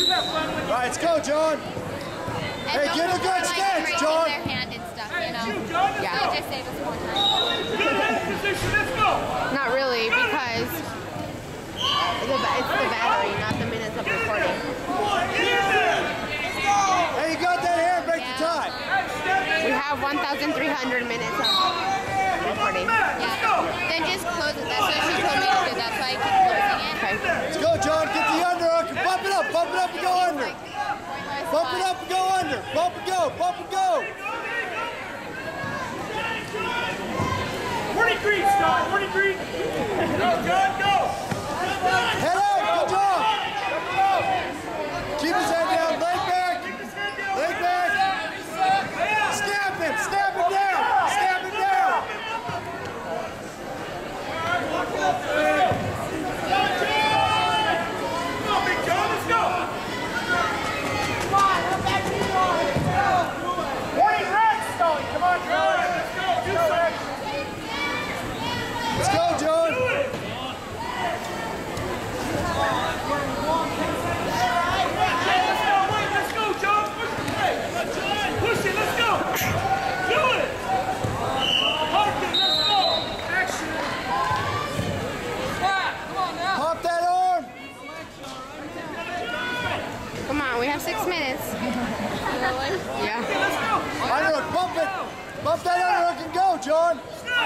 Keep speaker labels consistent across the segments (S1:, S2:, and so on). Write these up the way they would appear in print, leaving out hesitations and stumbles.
S1: Right, let's go, John. Hey, get a good stance, John.
S2: Their hand and stuff, you know.
S3: Yeah.
S2: So just save us more time.
S3: Not really, because it's the battery, not the minutes of recording.
S1: Hey, you got that hair, break the tie.
S3: We have 1,300 minutes of recording.
S2: Yeah. Then just close it. That's what she told me to do. That's why I keep closing it.
S3: Okay.
S1: Let's go, John. Get the underhook and bump it up and go under. Bump it up and go under. Bump and go, bump and go.
S4: 40 degrees, Scott. 40 degrees. Go, John, go.
S1: Head out, good job. Keep his head down, leg back. Leg back. Snap him down. Snap him down.
S4: Come on, Big John, let's go. 40 reps, Stone. Come on, John. Let's go. Do something.
S1: Let's go, John.
S4: Let's go, John. Push it, let's go. Do it. Harkin, let's go. Action. Come on now.
S1: Pop that arm.
S3: Come on, we have 6 minutes. Yeah.
S4: Let's go.
S1: Underhook, bump it. Bump that underhook and go, John.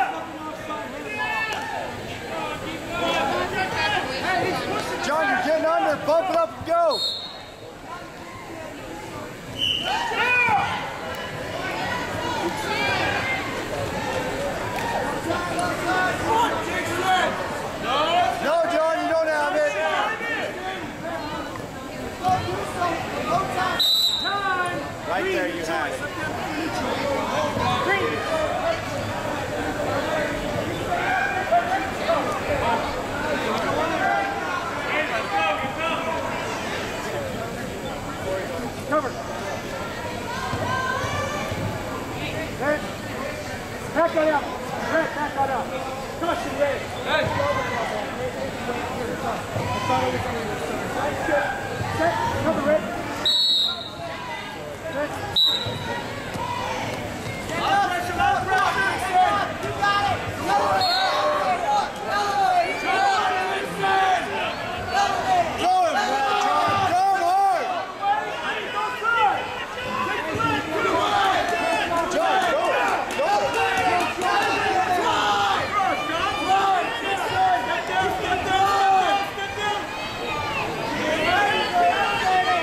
S1: John, you're getting under. Bump it up and go. No, John, you don't have it. Right there, you have it.
S4: Cover. Back that up. Back that up. Caution, Ray. Hey. Set. Cover, Ray. Set. You got it.
S1: Go him, John. Go hard. John, go. Go.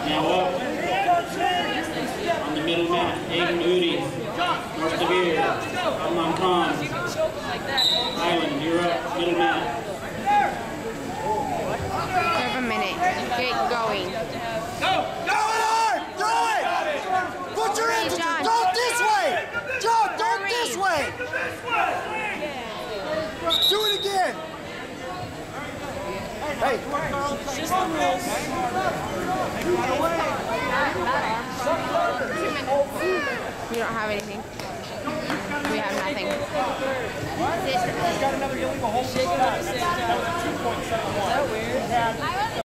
S5: Now up on the middle mat, Aiden Udi, North Devere, Amman Khan, Island, you're up, middle mat.
S3: Serve a minute. Get going.
S1: Go it hard! Throw it! Put your energy!
S3: John.
S1: Throw it this way! John, throw it this way! Do it again! Hey!
S3: We don't have anything. We have nothing.
S6: Got another illegal hold. Shake it at the same time. 2 points. Is that weird?